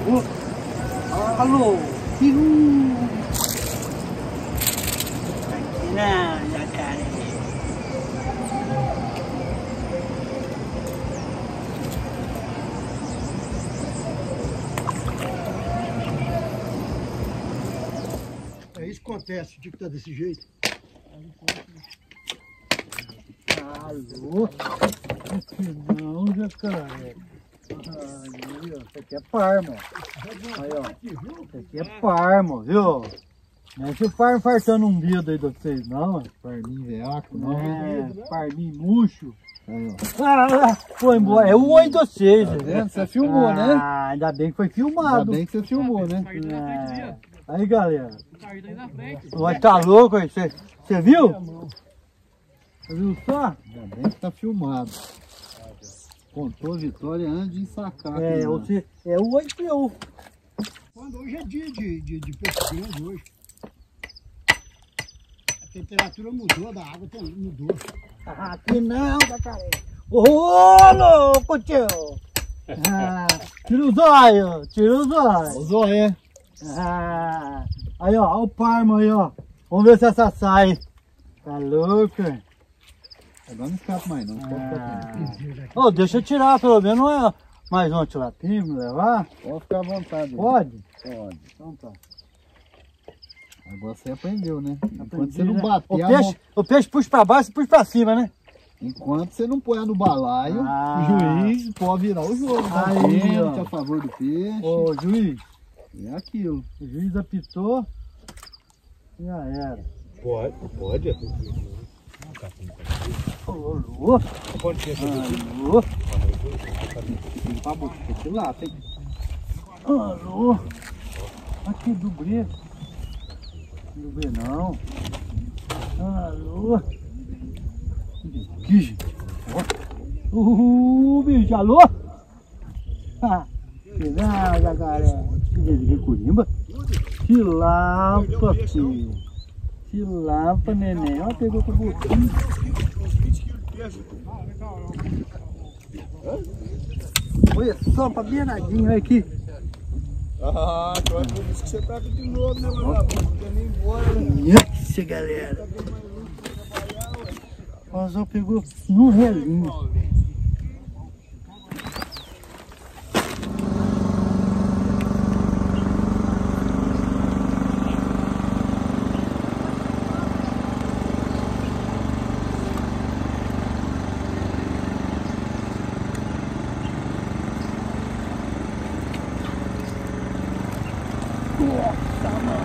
Alô, não, jacaré. É isso que acontece, de que tá desse jeito. Alô? Não, jacaré. Aí, ó, isso aqui é parmo. Aí, ó. Isso aqui é parmo, viu? Não é que o parmo fartando um dedo aí de vocês, não. Parminho veaco, não. É, parminho murcho. Aí, ó. Foi embora. É o oi de vocês, Tá vendo? Você filmou, né? Ah, ainda bem que foi filmado. Ainda bem que você filmou, né? É. Aí, galera. Vai tá louco aí? Você viu? Você viu só? Ainda bem que tá filmado. Contou a vitória antes de ensacar. É, você, é o 8. Quando hoje é dia de peixe grande hoje. A temperatura mudou, da água também mudou. Aqui não, jacaré. Ô, louco, tio. Tira o zóio, tira o zóio. O zóio. Aí, ó, olha o parmo aí, ó. Vamos ver se essa sai. Tá louco? Agora não escapa mais não. Ô, deixa eu tirar pelo menos mais um tilapinho, me levar? Pode ficar à vontade. Pode? Pode. Então tá. Agora você aprendeu, né? Enquanto Aprendi, você não né? bater O peixe puxa pra baixo e puxa pra cima, né? Enquanto você não põe no balaio, Ah. o juiz pode virar o jogo. Aí, Pênalti ó. a favor do peixe. Ô, juiz, É aquilo. o juiz apitou. Já era. Pode. Alô? Pode ser. Alô? Pra boca, que lá, tem. Alô? Aqui, dublê. Dublê não. Alô? Aqui, gente. Bicho, alô? Que não, jacaré. Que curimba. Tilampa, filho. Tilampa, neném. Ó, pegou com o botinho. Olha só, pra bem nadinho aqui. Então é por isso que você tá aqui de novo, né, meu rapaz? Não quer nem ir embora, né? Isso, galera. O anzol pegou no relinho. Nossa, mano.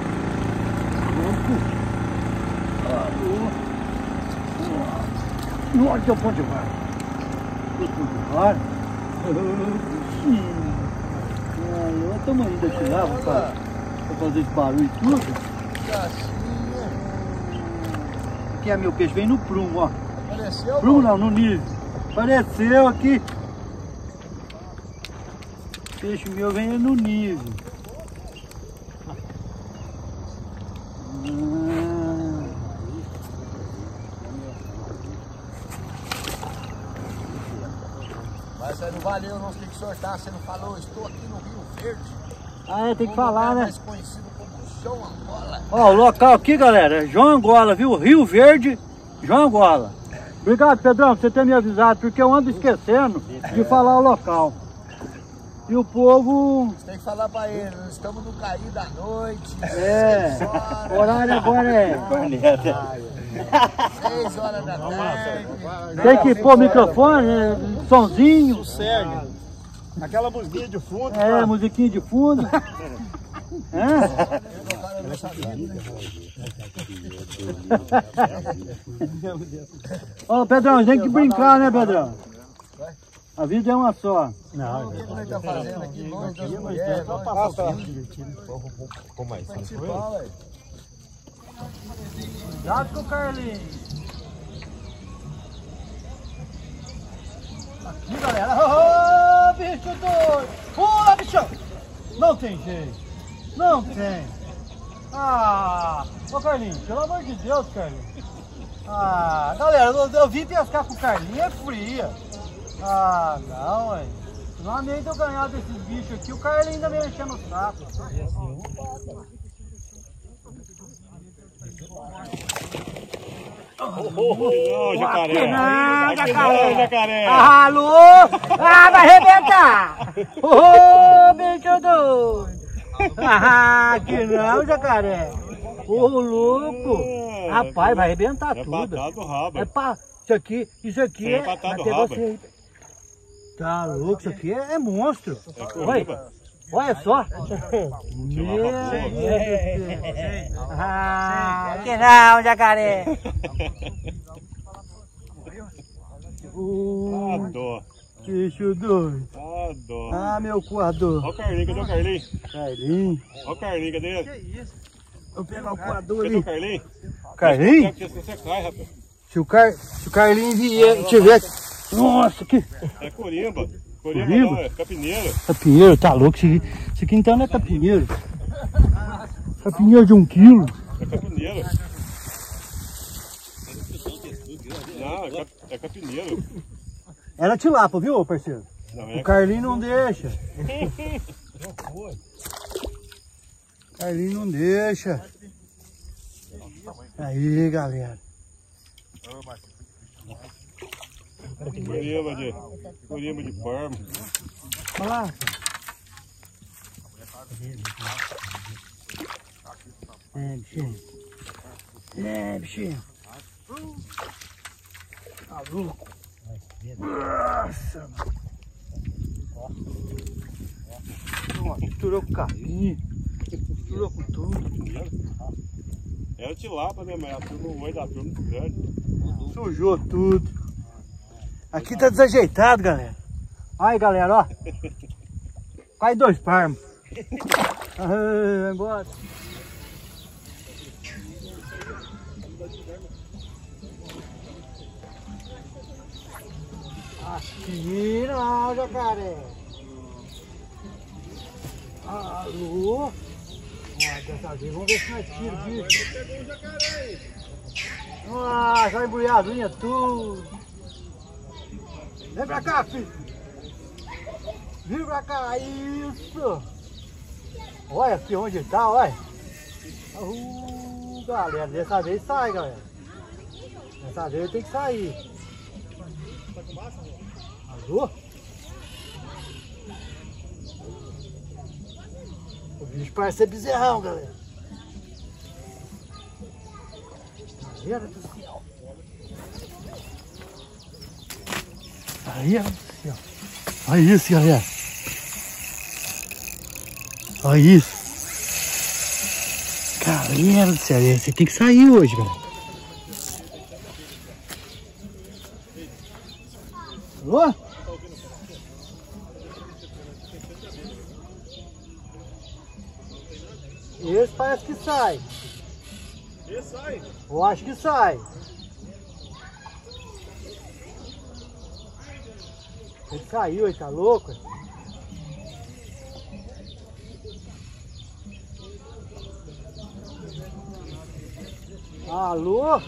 Olha que é o pão de vara. O pão de vara. Olha o tamanho desse lá, pra fazer esse barulho e tudo. Aqui é meu peixe, vem no prumo, ó. Apareceu? Prumo não, no nível. Apareceu aqui. Peixe meu vem no nível. Mas não valeu, não tem que sortar. Você não falou, estou aqui no Rio Verde. Ah, tem que falar, né? Mais conhecido como João Angola. Ó, o local aqui, galera, é João Angola, viu? Rio Verde, João Angola. Obrigado, Pedrão, por você ter me avisado, porque eu ando esquecendo de falar o local. E o povo... Você tem que falar pra ele, nós estamos no cair da noite. É, 6 horas. o horário agora é... 6 horas da tarde. Tem que pôr microfone, sonzinho. Sossego. Aquela musiquinha de fundo. É, musiquinha de fundo. Ó, Pedrão, tem que brincar, né, Pedrão? A vida é uma só. Não, o que ele tá fazendo aqui? Longe das mulheres, longe das filhos. Como é isso? Principal, velho. Cuidado com o Carlinhos. Aqui, galera. Ô, bicho doido. Pula, bichão. Não tem jeito. Não tem. Ô, Carlinhos, pelo amor de Deus, Carlinhos. Galera, eu vim pescar com o Carlinhos, é fria. Não, ué. No meio de eu ganhar desses bichos aqui, o Carlinhos ainda me enchendo o saco. Não, jacaré. Não, jacaré. Jacaré. Alô? Ah, vai arrebentar. Ô, bicho doido. Ah, que não, jacaré. Ô, louco. Rapaz, vai arrebentar tudo. Batata do rabo. É pra... Isso aqui é... Batata do vai rabo. pegar você. Tá louco, isso aqui é monstro. É Olha, olha só. Meu Deus. Ah, que não, jacaré. Ah, dó. Bicho doido. Ah, dó. Ah, meu coador. Olha o Carlinhos, cadê o Carlinhos? Carlinhos. Olha o Carlinhos, cadê ele? Vou pegar o coador Cadê ali. o Carlinhos? Carlinhos? Porque você cai, rapaz. Se o Carlinhos vier, tiver... Nossa, que... É corimba. Corimba? Corimba não, é capineiro. Capinheiro, tá louco? Isso aqui então não é capinheiro. Capinheiro de 1 quilo. É capineiro. Não, é capineiro. Era tilápia, viu, parceiro? Não, é O Carlinhos não deixa. Carlinhos não deixa. Aí, galera. Corimba de Parma. Olha lá. É, bichinho. É, bichinho. Tá louco. Nossa. Misturou com carrinho. Misturou com tudo. Era tilápia, né? Mas a turma, o olho da turma muito grande. Sujou tudo. Aqui tá desajeitado, galera. Aí, galera, ó. Cai 2 parmos. Vai embora. Aqui não, jacaré. Alô? Dessa vez, vamos ver se nós tira o bicho. Pegou um jacaré aí. Nossa, vai embrulhadinha tudo. Vem pra cá, filho. Vem pra cá, isso. Olha aqui onde tá, olha. Galera, dessa vez sai, galera. Dessa vez tem que sair. Alô? O bicho parece ser bezerrão, galera. Galera do céu. Galera do céu. Olha isso, galera. Olha isso. Galera do céu, você tem que sair hoje, galera. Alô? Esse parece que sai. Esse sai. Eu acho que sai. Ele saiu, ele tá louco? Alô?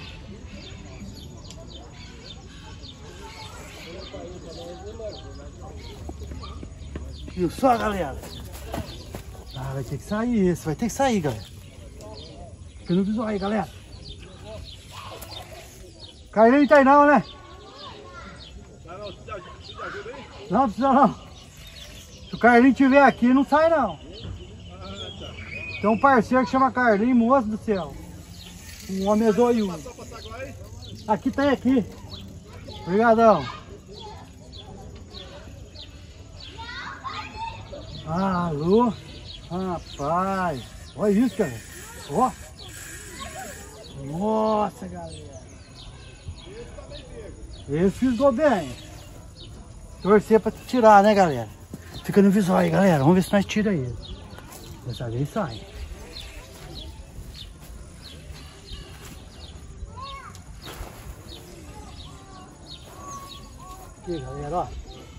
Viu só, galera? Ah, vai ter que sair esse, vai ter que sair, galera. Fica no visual aí, galera. Carlinhos tá aí não, né? Não precisa não. Se o Carlinhos estiver aqui, não sai não. Tem um parceiro que chama Carlinhos, moço do céu. Um homem zoiudo. Aqui tem aqui. Obrigadão. Alô? Rapaz. Olha isso, cara. Ó. Nossa, galera. Esse fisgou bem. Torcer pra tirar, né, galera? Fica no visual aí, galera. Vamos ver se nós tira ele. Dessa vez sai. Aqui, galera, ó.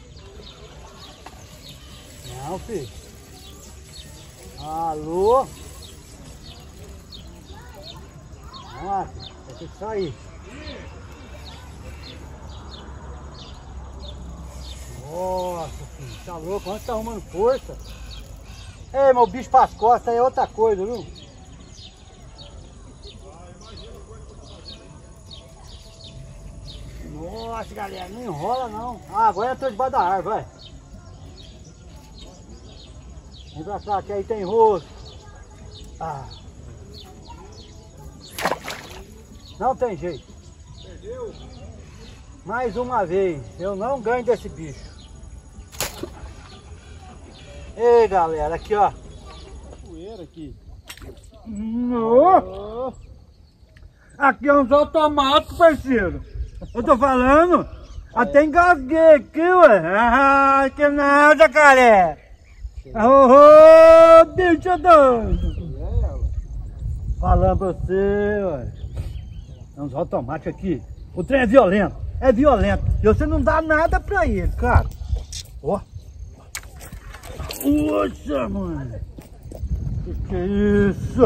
Não, filho. Alô? Nossa, vai ter que sair. Nossa, filho. Tá louco, onde tá arrumando força? Ei, meu bicho pras costas aí é outra coisa, viu? Nossa, galera, não enrola não. Ah, agora eu tô debaixo da árvore, vai. Vem pra cá, que aí tem rosto. Ah. Não tem jeito. Perdeu. Mais uma vez, eu não ganho desse bicho. Ei, galera, aqui ó. Poeira aqui. No. Aqui é uns automáticos, parceiro. Eu tô falando. Até engasguei aqui, ué. Ah, que não, jacaré. Ô, bicho doido. Falando pra você, ué. É uns automáticos aqui. O trem é violento. É violento. E você não dá nada pra ele, cara. Ó. Poxa, mano. Que é isso?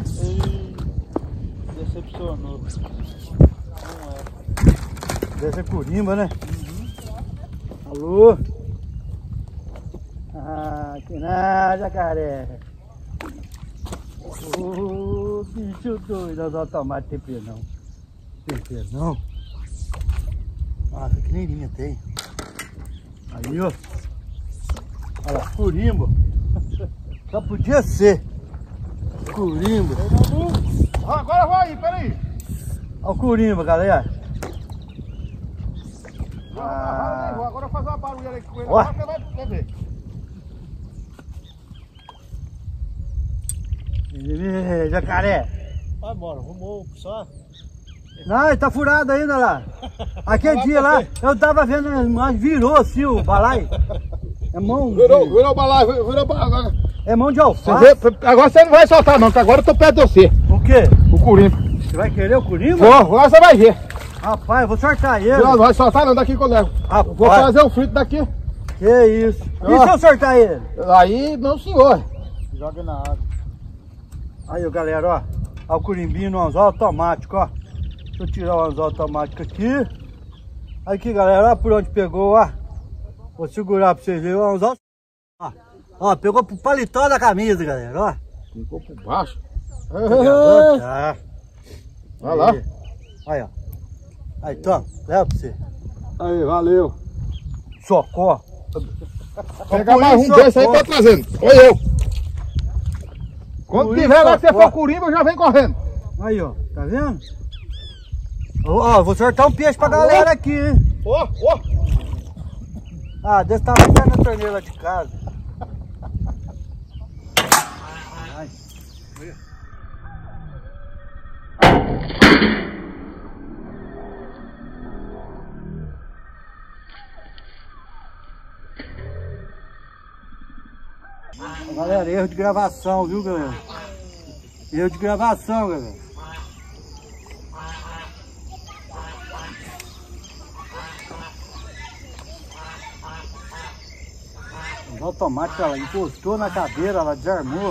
Decepcionou. Deve ser curimba, né? Alô? Ah, que nada, jacaré. Ô, bicho doido. Os automáticos tem pé não. Tem pé não. Nossa, que neirinha tem. Aí, ó. Olha lá, curimba. Só podia ser. Curimba. Agora vai, peraí. Olha o curimba, galera. Agora eu vou fazer uma barulha aqui com ele. Ó. Agora você vai ver. Jacaré. Vai embora, arrumou só. Não, ele tá furado ainda lá. Aquele dia lá, eu tava vendo, mas virou assim o balai. É mão. Virou o balaio, virou o balaio. É mão de alface. Agora você não vai soltar não, que agora eu tô perto de você. O quê? O curimba. Você vai querer o curimba? Vou, agora você vai ver. Rapaz, eu vou sortar ele. Não vai soltar não, daqui que eu levo. Rapaz. Vou fazer um frito daqui. Que isso? E se eu sortar ele? Aí, não senhor. Joga na água. Aí, galera, ó. Ó o curimbinho no anzol automático, ó. Deixa eu tirar o anzol automático aqui. Aqui, galera, ó por onde pegou, ó. Vou segurar pra vocês verem o anzol. Ó, pegou pro paletó da camisa, galera, ó. Ficou por baixo. Tá. Vai lá. Aí, ó. Aí, toma, leva pra você. Aí, valeu. Socó. Pega mais um desse aí pra trazendo. Oi eu. Quando tiver lá que você for curimba, eu já vem correndo. Aí, ó, tá vendo? Ó, vou sortar um peixe pra galera aqui, hein? Ó. Ah, desse tamanho tá na torneira de casa. Ai. Galera, erro de gravação, viu, galera? Erro de gravação, galera. Os automáticos, ela encostou na cadeira, ela desarmou.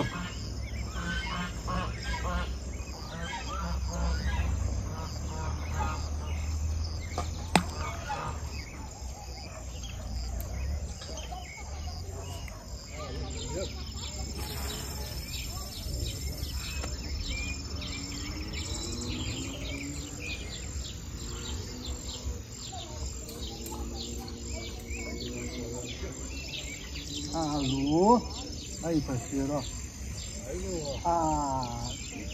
Alô? Aí, parceiro, ó. Ah!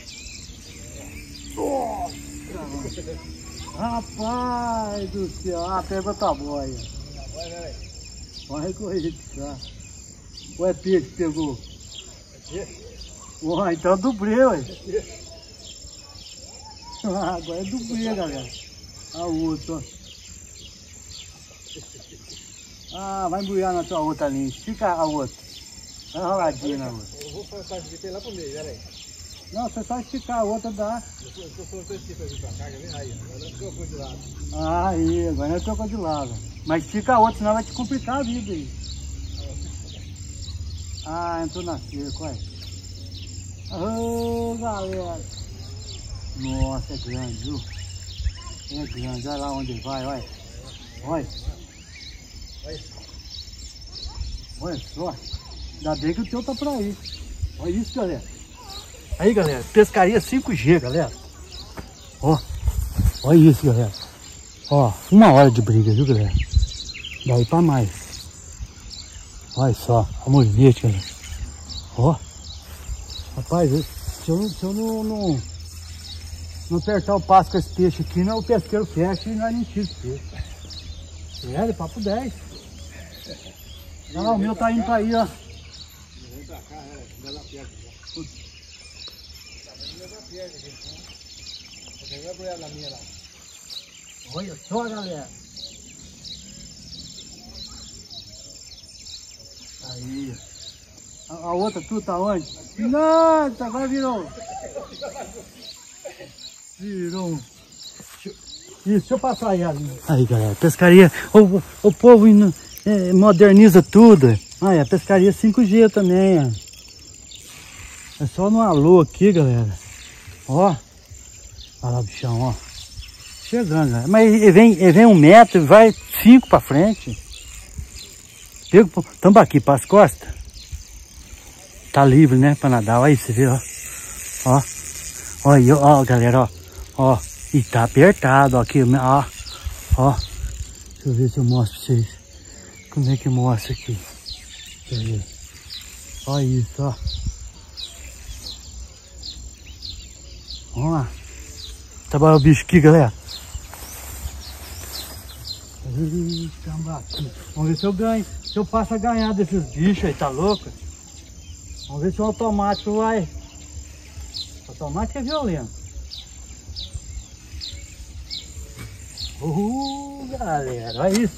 Nossa! Rapaz do céu! Ah, pega tua boia. Vai correr de cá. Ou é peixe que pegou? Ué, então é dublê, ué. Ah, agora é dublê, galera. A outra, ó. Ah, vai embuiar na tua outra ali. Estica a outra. Vai enroladinha na outra. Eu vou passar de lá pro meio, peraí. Não, você só esticar a outra dá. Eu sou estica aqui pra carga, vem aí. Agora eu trocou de lado. Aí, agora não trocou de lado. Mas estica a outra, senão vai te complicar a vida aí. Ah, entrou na cerca, olha. Ô, galera. Nossa, é grande, viu? É grande, olha lá onde vai, olha. Olha. Olha só. Ainda bem que o teu tá por aí. Olha isso, galera. Aí, galera. Pescaria 5G, galera. Ó. Olha isso, galera. Ó. 1 hora de briga, viu, galera? Daí pra mais. Olha só. A morvete, galera. Ó. Rapaz, se eu não apertar o passo com esse peixe aqui, não, o pesqueiro fecha e nós não tira esse peixe. Sério, papo 10. Não, o meu tá indo pra aí, ó. Vem pra cá, ainda dá perto. Ainda dá perto, gente. Vou pegar a goiaba minha lá. Olha só, galera. Aí. A outra tu tá onde? Nossa, agora virou. Virou. Isso, deixa eu passar aí, ali. Aí, galera, pescaria. O povo moderniza tudo. Ah, a pescaria 5G também, ó. É só no alô aqui, galera. Ó. Olha lá o bichão, ó. Chegando, galera. Mas ele vem 1 metro e vai 5 pra frente. Pega o tambaqui para as costas. Tá livre, né, pra nadar. Olha aí, você vê, ó. Ó. Olha aí, ó, galera, ó. Ó. E tá apertado, ó, aqui, ó. Ó. Deixa eu ver se eu mostro pra vocês. Como é que mostra aqui? Deixa eu ver. Olha isso, ó. Vamos lá. Trabalhar o bicho aqui, galera. Tambaqui. Vamos ver se eu ganho. Se eu passo a ganhar desses bichos aí, tá louco? Vamos ver se o automático vai. O automático é violento. Galera, olha isso.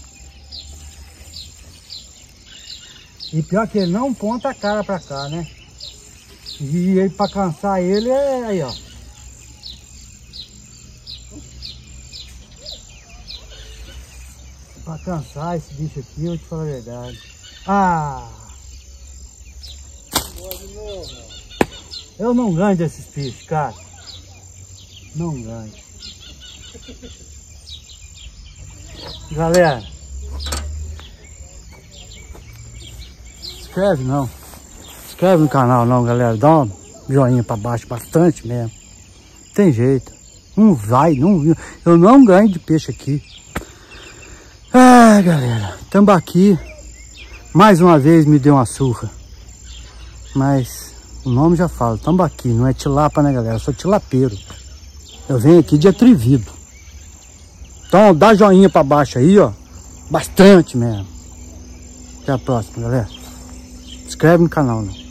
E pior que ele não ponta a cara pra cá, né? E aí pra cansar ele é aí, ó. Pra cansar esse bicho aqui, eu vou te falar a verdade. Ah! Eu não ganho desses peixes, cara. Não ganho. Galera, inscreve não. Inscreve no canal não, galera. Dá um joinha pra baixo bastante mesmo. Tem jeito. Não vai, não. Eu não ganho de peixe aqui. Ah, galera. Tambaqui. Mais uma vez me deu uma surra. Mas o nome já fala. Tambaqui. Não é tilapa, né, galera? Eu sou tilapeiro. Eu venho aqui de atrevido. Então dá joinha pra baixo aí, ó. Bastante mesmo. Até a próxima, galera. Se inscreve no canal, né?